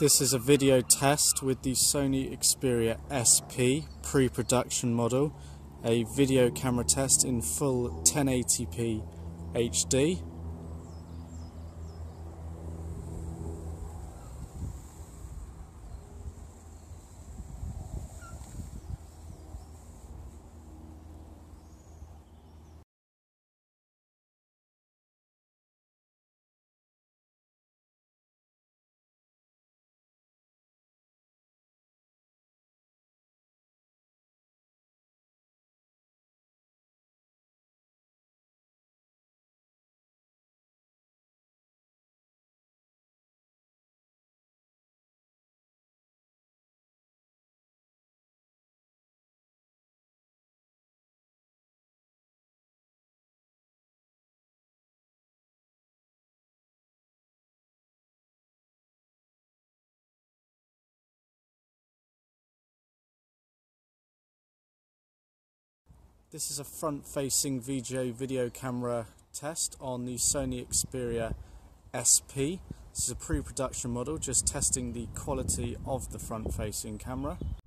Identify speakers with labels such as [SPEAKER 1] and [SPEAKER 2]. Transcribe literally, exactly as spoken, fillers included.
[SPEAKER 1] This is a video test with the Sony Xperia S P pre-production model, a video camera test in full ten eighty p H D. This is a front-facing V G A video camera test on the Sony Xperia S P. This is a pre-production model, just testing the quality of the front-facing camera.